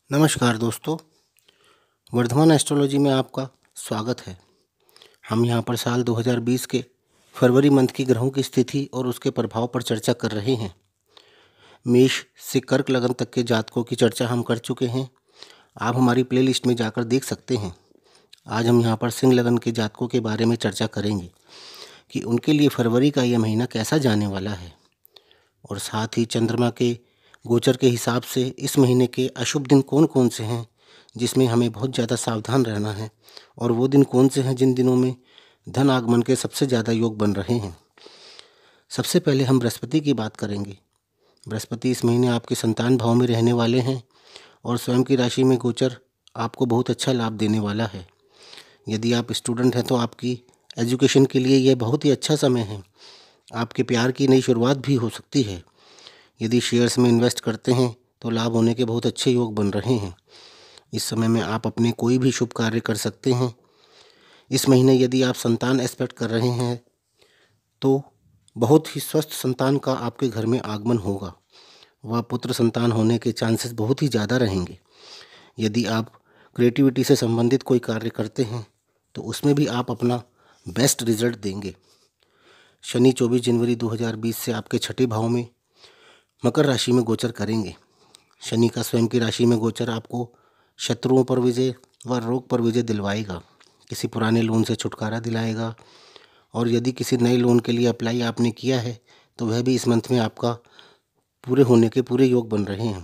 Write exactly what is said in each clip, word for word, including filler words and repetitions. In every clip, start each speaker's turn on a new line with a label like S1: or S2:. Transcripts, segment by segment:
S1: नमस्कार दोस्तों, वर्धमान एस्ट्रोलॉजी में आपका स्वागत है। हम यहाँ पर साल दो हज़ार बीस के फरवरी मंथ की ग्रहों की स्थिति और उसके प्रभाव पर चर्चा कर रहे हैं। मेष से कर्क लगन तक के जातकों की चर्चा हम कर चुके हैं। आप हमारी प्लेलिस्ट में जाकर देख सकते हैं। आज हम यहाँ पर सिंह लगन के जातकों के बारे में चर्चा करेंगे कि उनके लिए फरवरी का यह महीना कैसा जाने वाला है, और साथ ही चंद्रमा के गोचर के हिसाब से इस महीने के अशुभ दिन कौन कौन से हैं जिसमें हमें बहुत ज़्यादा सावधान रहना है, और वो दिन कौन से हैं जिन दिनों में धन आगमन के सबसे ज़्यादा योग बन रहे हैं। सबसे पहले हम बृहस्पति की बात करेंगे। बृहस्पति इस महीने आपके संतान भाव में रहने वाले हैं और स्वयं की राशि में गोचर आपको बहुत अच्छा लाभ देने वाला है। यदि आप स्टूडेंट हैं तो आपकी एजुकेशन के लिए यह बहुत ही अच्छा समय है। आपके प्यार की नई शुरुआत भी हो सकती है। यदि शेयर्स में इन्वेस्ट करते हैं तो लाभ होने के बहुत अच्छे योग बन रहे हैं। इस समय में आप अपने कोई भी शुभ कार्य कर सकते हैं। इस महीने यदि आप संतान एक्सपेक्ट कर रहे हैं तो बहुत ही स्वस्थ संतान का आपके घर में आगमन होगा। वह पुत्र संतान होने के चांसेस बहुत ही ज़्यादा रहेंगे। यदि आप क्रिएटिविटी से संबंधित कोई कार्य करते हैं तो उसमें भी आप अपना बेस्ट रिजल्ट देंगे। शनि चौबीस जनवरी दो हज़ार बीस से आपके छठे भाव में मकर राशि में गोचर करेंगे। शनि का स्वयं की राशि में गोचर आपको शत्रुओं पर विजय व रोग पर विजय दिलवाएगा। किसी पुराने लोन से छुटकारा दिलाएगा, और यदि किसी नए लोन के लिए अप्लाई आपने किया है तो वह भी इस मंथ में आपका पूरे होने के पूरे योग बन रहे हैं।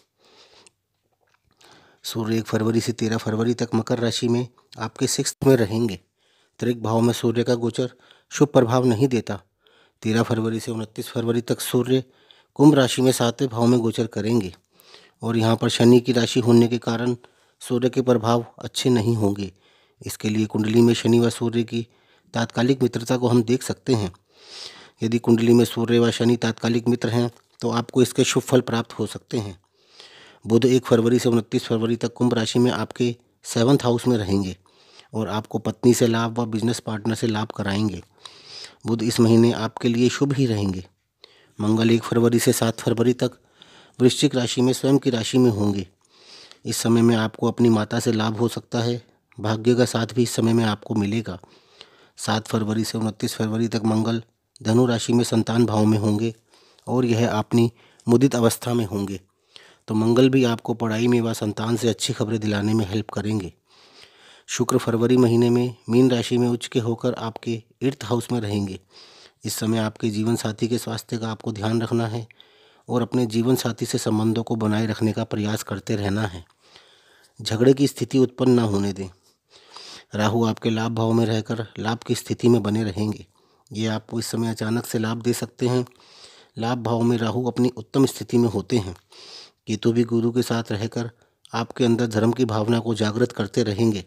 S1: सूर्य एक फरवरी से तेरह फरवरी तक मकर राशि में आपके सिक्स्थ में रहेंगे। त्रिक भाव में सूर्य का गोचर शुभ प्रभाव नहीं देता। तेरह फरवरी से उनतीस फरवरी तक सूर्य कुंभ राशि में सातवें भाव में गोचर करेंगे, और यहाँ पर शनि की राशि होने के कारण सूर्य के प्रभाव अच्छे नहीं होंगे। इसके लिए कुंडली में शनि व सूर्य की तात्कालिक मित्रता को हम देख सकते हैं। यदि कुंडली में सूर्य व शनि तात्कालिक मित्र हैं तो आपको इसके शुभ फल प्राप्त हो सकते हैं। बुध एक फरवरी से उनतीस फरवरी तक कुंभ राशि में आपके सेवन्थ हाउस में रहेंगे और आपको पत्नी से लाभ व बिजनेस पार्टनर से लाभ कराएंगे। बुध इस महीने आपके लिए शुभ ही रहेंगे। मंगल एक फरवरी से सात फरवरी तक वृश्चिक राशि में स्वयं की राशि में होंगे। इस समय में आपको अपनी माता से लाभ हो सकता है। भाग्य का साथ भी इस समय में आपको मिलेगा। सात फरवरी से उनतीस फरवरी तक मंगल धनु राशि में संतान भाव में होंगे और यह अपनी मुदित अवस्था में होंगे, तो मंगल भी आपको पढ़ाई में व संतान से अच्छी खबरें दिलाने में हेल्प करेंगे। शुक्र फरवरी महीने में मीन राशि में उच्च के होकर आपके एट्थ हाउस में रहेंगे। इस समय आपके जीवन साथी के स्वास्थ्य का आपको ध्यान रखना है और अपने जीवन साथी से संबंधों को बनाए रखने का प्रयास करते रहना है। झगड़े की स्थिति उत्पन्न ना होने दें। राहु आपके लाभ भाव में रहकर लाभ की स्थिति में बने रहेंगे। ये आपको इस समय अचानक से लाभ दे सकते हैं। लाभ भाव में राहु अपनी उत्तम स्थिति में होते हैं। केतु भी गुरु के साथ रहकर आपके अंदर धर्म की भावना को जागृत करते रहेंगे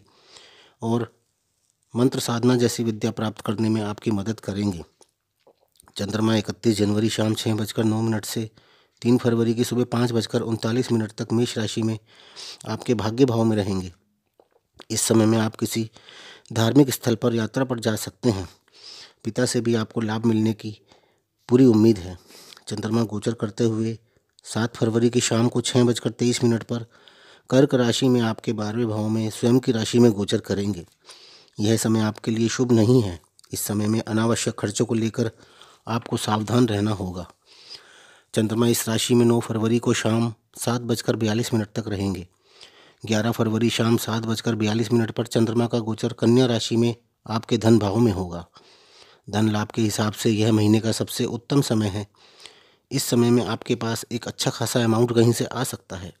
S1: और मंत्र साधना जैसी विद्या प्राप्त करने में आपकी मदद करेंगे। चंद्रमा इकतीस जनवरी शाम छः बजकर नौ मिनट से तीन फरवरी की सुबह पाँच बजकर उनतालीस मिनट तक मेष राशि में आपके भाग्य भाव में रहेंगे। इस समय में आप किसी धार्मिक स्थल पर यात्रा पर जा सकते हैं। पिता से भी आपको लाभ मिलने की पूरी उम्मीद है। चंद्रमा गोचर करते हुए सात फरवरी की शाम को छः बजकर तेईस मिनट पर कर्क राशि में आपके बारहवें भाव में स्वयं की राशि में गोचर करेंगे। यह समय आपके लिए शुभ नहीं है। इस समय में अनावश्यक खर्चों को लेकर आपको सावधान रहना होगा। चंद्रमा इस राशि में नौ फरवरी को शाम सात बजकर बयालीस मिनट तक रहेंगे। ग्यारह फरवरी शाम सात बजकर बयालीस मिनट पर चंद्रमा का गोचर कन्या राशि में आपके धन भाव में होगा। धन लाभ के हिसाब से यह महीने का सबसे उत्तम समय है। इस समय में आपके पास एक अच्छा खासा अमाउंट कहीं से आ सकता है।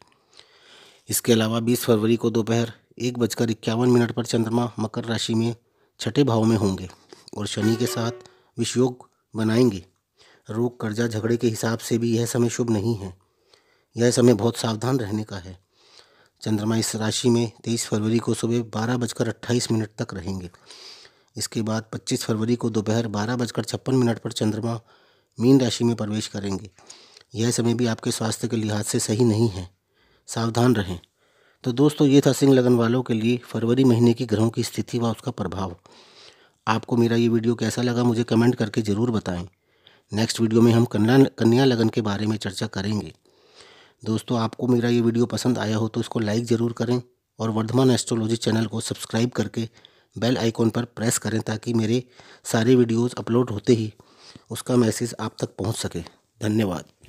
S1: इसके अलावा बीस फरवरी को दोपहर एक बजकर इक्यावन मिनट पर चंद्रमा मकर राशि में छठे भाव में होंगे और शनि के साथ विषयोग बनाएंगे। रोग कर्जा झगड़े के हिसाब से भी यह समय शुभ नहीं है। यह समय बहुत सावधान रहने का है। चंद्रमा इस राशि में तेईस फरवरी को सुबह बारह बजकर अट्ठाईस मिनट तक रहेंगे। इसके बाद पच्चीस फरवरी को दोपहर बारह बजकर छप्पन मिनट पर चंद्रमा मीन राशि में प्रवेश करेंगे। यह समय भी आपके स्वास्थ्य के लिहाज से सही नहीं है, सावधान रहें। तो दोस्तों, ये था सिंह लगन वालों के लिए फरवरी महीने की ग्रहों की स्थिति व उसका प्रभाव। आपको मेरा ये वीडियो कैसा लगा मुझे कमेंट करके ज़रूर बताएं। नेक्स्ट वीडियो में हम कन्या कन्या लगन के बारे में चर्चा करेंगे। दोस्तों, आपको मेरा ये वीडियो पसंद आया हो तो इसको लाइक ज़रूर करें और वर्धमान एस्ट्रोलॉजी चैनल को सब्सक्राइब करके बेल आइकॉन पर प्रेस करें ताकि मेरे सारे वीडियोस अपलोड होते ही उसका मैसेज आप तक पहुंच सके। धन्यवाद।